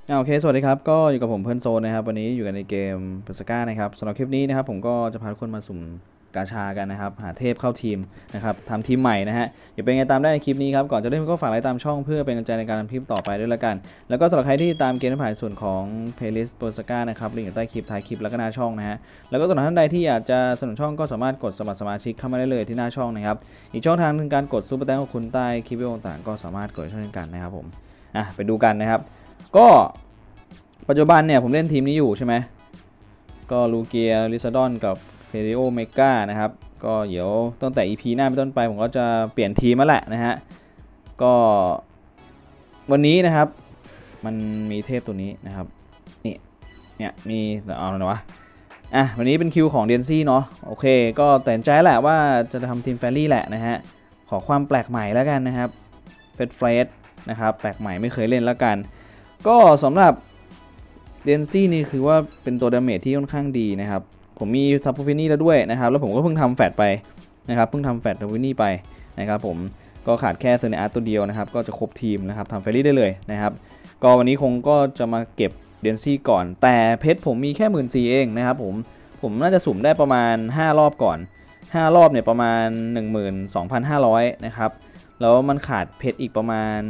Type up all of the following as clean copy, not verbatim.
โอเคสวัสดีครับก็อยู่กับผมเพื่อนโซนนะครับวันนี้อยู่กันในเกมเปอร์สก้านะครับสำหรับคลิปนี้นะครับผมก็จะพาทุกคนมาสุ่มกาชากันนะครับหาเทพเข้าทีมนะครับทำทีมใหม่นะฮะอย่าเป็นไงตามได้ในคลิปนี้ครับก่อนจะเริ่มก็ฝากไลค์ตามช่องเพื่อเป็นกำลังใจในการทำคลิปต่อไปด้วยละกันแล้วก็สำหรับใครที่ตามเกมผ่านส่วนของเพลย์ลิสต์เปอร์สก้านะครับลิงก์อยู่ใต้คลิปท้ายคลิปแล้วก็หน้าช่องนะฮะแล้วก็สำหรับท่านใดที่อยากจะสนับสนุนช่องก็สามารถกดสมัครสมาชิกเข้ามาได้เลยที่หน้าช่องนะครับอีกช่องทางนึงการกดซูเปอร์แตงของคุณใต้คลิปวิดีโอต่างๆก็สามารถกดเช่นกันนะครับผมไปดูกันนะครับก็ปัจจุบันเนี่ยผมเล่นทีมนี้อยู่ใช่ไหมก็ลูเกียลิซาดอนกับเฟริโอเมกานะครับก็เดี๋ยวตั้งแต่ EP หน้าเป็นต้นไปผมก็จะเปลี่ยนทีมมาแหละนะฮะก็วันนี้นะครับมันมีเทพตัวนี้นะครับเนี่ยมีเอาหน่อยวะวันนี้เป็นคิวของเดนซี่เนาะโอเคก็แต่ใจแหละว่าจะทำทีมแฟรี่แหละนะฮะขอความแปลกใหม่แล้วกันนะครับเฟรดนะครับแปลกใหม่ไม่เคยเล่นแล้วกันก็สำหรับเดนซี่นี่คือว่าเป็นตัวดาเมจที่ค่อนข้างดีนะครับผมมีทัพฟูฟินี่แล้วด้วยนะครับแล้วผมก็เพิ่งทำแฟดไปนะครับเพิ่งทำแฟดทัพฟูฟินี่ไปนะครับผมก็ขาดแค่เซอร์เนอาร์ตัวเดียวนะครับก็จะครบทีมนะครับทำเฟรรี่ได้เลยนะครับก็วันนี้คงก็จะมาเก็บเดนซี่ก่อนแต่เพชรผมมีแค่14,000เองนะครับผมน่าจะสุ่มได้ประมาณ5รอบก่อน5รอบเนี่ยประมาณ 12,500 นะครับแล้วมันขาดเพชรอีกประมาณ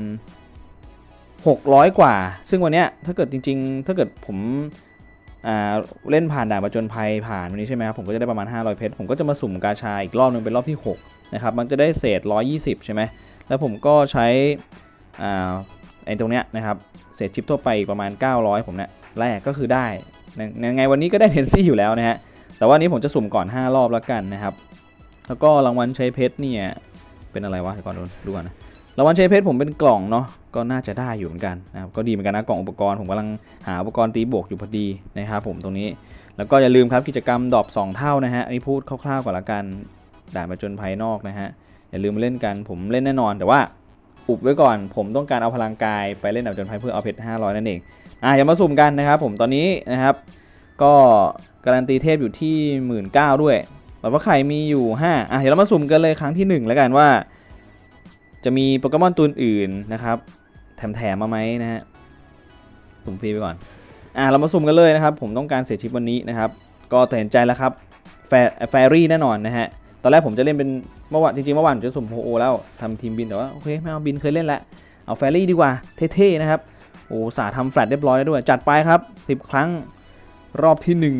600กว่าซึ่งวันนี้ถ้าเกิดจริงๆถ้าเกิดผมเล่นผ่านด่านประจนภัยผ่านวันนี้ใช่ไหมครับผมก็จะได้ประมาณ500เพชรผมก็จะมาสุ่มกาชาอีกรอบนึงเป็นรอบที่6นะครับมันจะได้เศษ120ใช่ไหมแล้วผมก็ใช้ไอ้ตรงเนี้ยนะครับเศษชิปทั่วไปอีกประมาณ900ผมเนี่ยแรกก็คือได้ยังไงวันนี้ก็ได้เทนซี่อยู่แล้วนะฮะแต่ว่านี้ผมจะสุ่มก่อน5รอบแล้วกันนะครับแล้วก็รางวัลใช้เพชรเนี่ยเป็นอะไรวะเดี๋ยวก่อนดูก่อนนะรางวัลใช้เพชรผมเป็นกล่องเนาะก็น่าจะได้อยู่เหมือนกันนะครับก็ดีเหมือนกันนะกล่องอุปกรณ์ผมกำลังหาอุปกรณ์ตีบวกอยู่พอดีนะครับผมตรงนี้แล้วก็อย่าลืมครับกิจกรรมดรอป2เท่านะฮะอันนี้พูดคร่าวๆก่อนละกันด่านประจนภัยนอกนะฮะอย่าลืมมาเล่นกันผมเล่นแน่นอนแต่ว่าอุบไว้ก่อนผมต้องการเอาพลังกายไปเล่นด่านประจนภัยเพื่อเอาเพชร500นั่นเองอย่ามาสุ่มกันนะครับผมตอนนี้นะครับก็การันตีเทพอยู่ที่19,000ด้วยแบบว่าใครมีอยู่5เดี๋ยวเรามาสุ่มกันเลยครั้งที่1แล้วกันว่าจะมีโปเกมอนตัวอื่นนะครับแถมมาไหมนะฮะสุ่มฟรีไปก่อนเรามาสุ่มกันเลยนะครับผมต้องการเสียชิปวันนี้นะครับก็ตัดสินใจแล้วครับแฟรี่แน่นอนนะฮะตอนแรกผมจะเล่นเป็นเมื่อวานจริงๆเมื่อวานผมจะสุ่มโฮโอแล้วทำทีมบินแต่ว่าโอเคไม่เอาบินเคยเล่นแล้วเอาแฟรี่ดีกว่าเท่ๆนะครับโอ้สาทำแฟลตเรียบร้อยแล้วด้วยจัดไปครับ10ครั้งรอบที่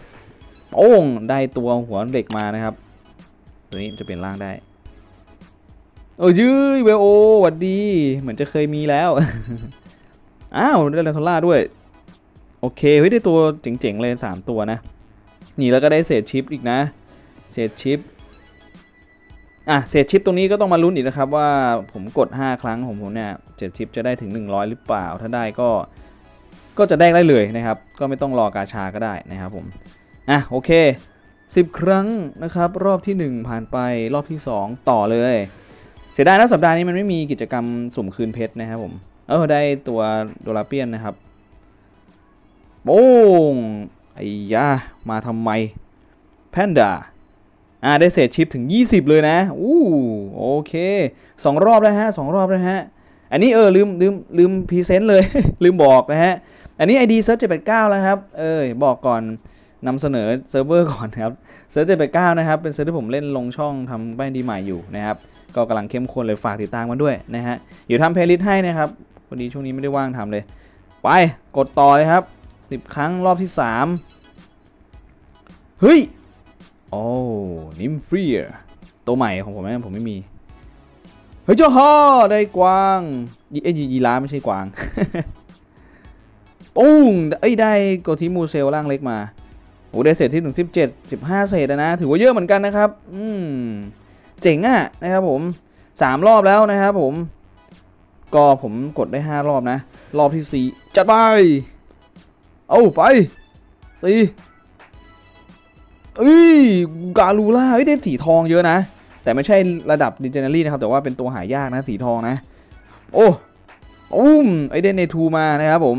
1โอ้งได้ตัวหัวเด็กมานะครับตัวนี้จะเปลี่ยนร่างได้ยื้อเวโอหวัดดีเหมือนจะเคยมีแล้ว ได้เลนทอล่าด้วยโอเคเฮ้ยได้ตัวเจ๋งๆเลย3ตัวนะนี่แล้วก็ได้เศษชิปอีกนะเศษชิปเศษชิปตรงนี้ก็ต้องมาลุ้นอีกนะครับว่าผมกด5ครั้งของผมเนี่ยเศษชิปจะได้ถึง100หรือเปล่าถ้าได้ก็จะได้เลยนะครับก็ไม่ต้องรอกาชาก็ได้นะครับผมโอเค10ครั้งนะครับรอบที่1ผ่านไปรอบที่2ต่อเลยเสียดายนะสัปดาห์นี้มันไม่มีกิจกรรมสุ่มคืนเพชรนะครับผมได้ตัวโดราเปียนนะครับโป้งไอ้ยามาทำไมแพนด้าได้เศษชิปถึง20เลยนะโอเค2รอบแล้วฮะ2รอบแล้วฮะอันนี้ลืมพรีเซนต์เลย ลืมบอกนะฮะอันนี้ ID เซิร์ช789แล้วครับบอกก่อนนำเสนอเซิร์ฟเวอร์ก่อนครับเซิร์ช789นะครับเป็นเซิร์ฟที่ผมเล่นลงช่องทำแป้งดีใหม่อยู่นะครับก็กำลังเข้มข้นเลยฝากติดตามกันด้วยนะฮะอยู่ทำเพลย์ลิสต์ให้นะครับวันนี้ช่วงนี้ไม่ได้ว่างทำเลยไปกดต่อเลยครับ10ครั้งรอบที่3เฮ้ยนิมเฟียตัวใหม่ของผมนะผมไม่มีเฮ้ยเจ้าฮ่อได้กวางยีราฟไม่ใช่กวาง ได้โกธิมูเซลร่างเล็กมาได้เศษที่15เศษนะถือว่าเยอะเหมือนกันนะครับเจ๋งนะครับผม3รอบแล้วนะครับผมก็ผมกดได้5รอบนะรอบที่4จัดไปไปกาลูล่าได้สีทองเยอะนะแต่ไม่ใช่ระดับดิเจเนอรี่นะครับแต่ว่าเป็นตัวหายากนะสีทองนะได้เนทูมานะครับผม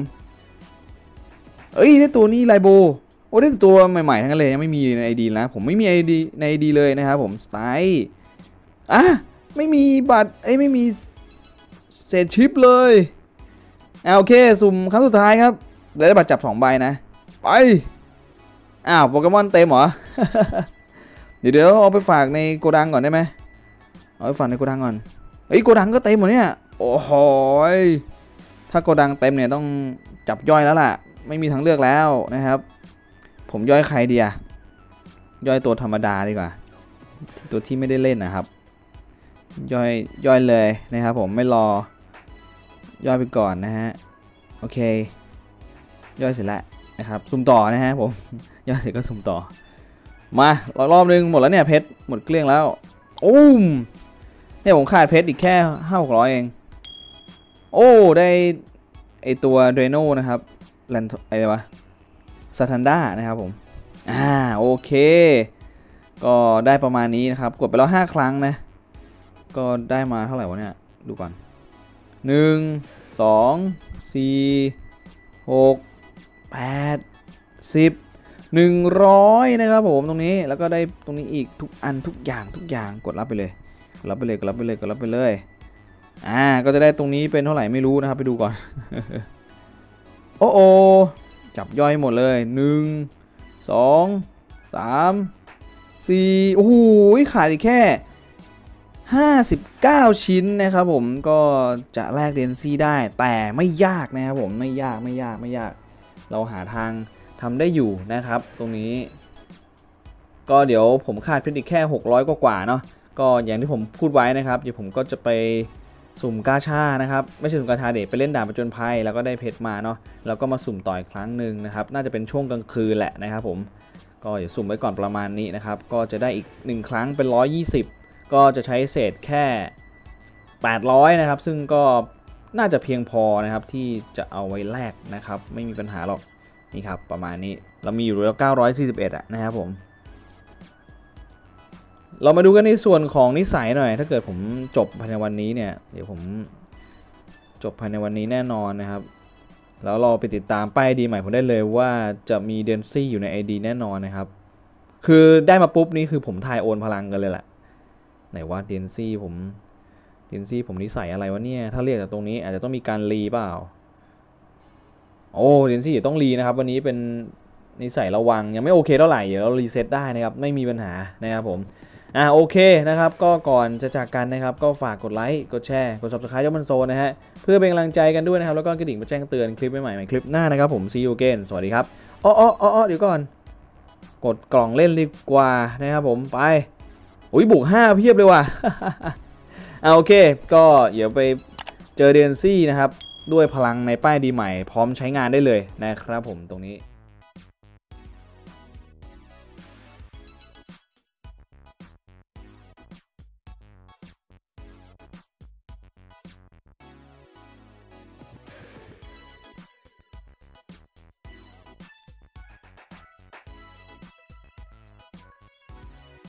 ได้ตัวนี้ไลโบได้ตัวใหม่ๆทั้งนั้นเลยยังไม่มีใน ID นะผมไม่มี ID ใน ID เลยนะครับผมสไตล์ไม่มีบัตรไม่มีเศษชิปเลยโอเคสุ่มครั้งสุดท้ายครับได้บัตรจับ2 ใบนะไปโปเกมอนเต็มเหรอ เดี๋ยวเอาไปฝากในโกดังก่อนได้ไหมเอาไปฝากในโกดังก่อนโกดังก็เต็มหมดเนี่ยโอ้โหถ้าโกดังเต็มเนี่ยต้องจับย่อยแล้วล่ะไม่มีทางเลือกแล้วนะครับผมย่อยใครดีอะย่อยตัวธรรมดาดีกว่าตัวที่ไม่ได้เล่นนะครับย่อยเลยนะครับผมไม่รอย่อยไปก่อนนะฮะโอเคย่อยเสร็จแล้วนะครับสุ่มต่อนะฮะผมย่อยเสร็จก็สุ่มต่อมารอบนึงหมดแล้วเนี่ยเพชรหมดเกลี้ยงแล้วเนี่ยผมขาดเพชรอีกแค่500-600เองโอ้ได้ไอตัวเดรโนนะครับแลนอะไรวะซาทันด้านะครับผมโอเคก็ได้ประมาณนี้นะครับกดไปแล้ว5 ครั้งนะก็ได้มาเท่าไหร่วะเนี่ยดูก่อน1 2 4 6 8 10 100นะครับผมตรงนี้แล้วก็ได้ตรงนี้อีกทุกอันทุกอย่างกดรับไปเลยก็จะได้ตรงนี้เป็นเท่าไหร่ไม่รู้นะครับไปดูก่อน โอ้จับย่อยหมดเลย1 2 3 4โอ้โหขาดอีกแค่59 ชิ้นนะครับผมก็จะแลกเดนซี่ได้แต่ไม่ยากนะครับผมไม่ยากเราหาทางทำได้อยู่นะครับตรงนี้ก็เดี๋ยวผมขาดเพชรอีกแค่600กว่าเนาะก็อย่างที่ผมพูดไว้นะครับเดี๋ยวผมก็จะไปสุ่มกาชานะครับไม่ใช่สุ่มกาชาเด็กไปเล่นด่านผจญภัยแล้วก็ได้เพชรมาเนาะแล้วก็มาสุ่มต่ออีกครั้งหนึ่งนะครับน่าจะเป็นช่วงกลางคืนแหละนะครับผมก็เดี๋ยวสุ่มไว้ก่อนประมาณนี้นะครับก็จะได้อีก1 ครั้งเป็น120ก็จะใช้เศษแค่800นะครับซึ่งก็น่าจะเพียงพอนะครับที่จะเอาไว้แลกนะครับไม่มีปัญหาหรอกนี่ครับประมาณนี้เรามีอยู่แล้ว941นะครับผมเรามาดูกันในส่วนของนิสัยหน่อยถ้าเกิดผมจบภายในวันนี้เนี่ยเดี๋ยวผมจบภายในวันนี้แน่นอนนะครับแล้วเราไปติดตามป้าย ID ใหม่ผมได้เลยว่าจะมีเดนซี่อยู่ใน ID แน่นอนนะครับคือได้มาปุ๊บนี่คือผมทายโอนพลังกันเลยแหละไหนว่าเดนซี่ผมนิสัยอะไรวะเนี่ยถ้าเรียกจากตรงนี้อาจจะต้องมีการรีเปล่าเดนซี่ต้องรีนะครับวันนี้เป็นนิสัยระวังยังไม่โอเคเท่าไหร่เดี๋ยวเรารีเซ็ตได้นะครับไม่มีปัญหานะครับผมโอเคนะครับก็ก่อนจะจากกันนะครับก็ฝากกดไลค์กดแชร์กด Subscribe ยอดมันโซนะฮะเพื่อเป็นกำลังใจกันด้วยนะครับแล้วก็กระดิ่งมาแจ้งเตือนคลิปใหม่ๆคลิปหน้านะครับผม See you again สวัสดีครับเดี๋ยวก่อนกดกล่องเล่นดีกว่านะครับผมไปบุก5เพียบเลยว่ะ โอเคก็เดี๋ยวไปเจอเดนซี่นะครับด้วยพลังในป้ายดีใหม่พร้อมใช้งานได้เลยนะครับผมตรงนี้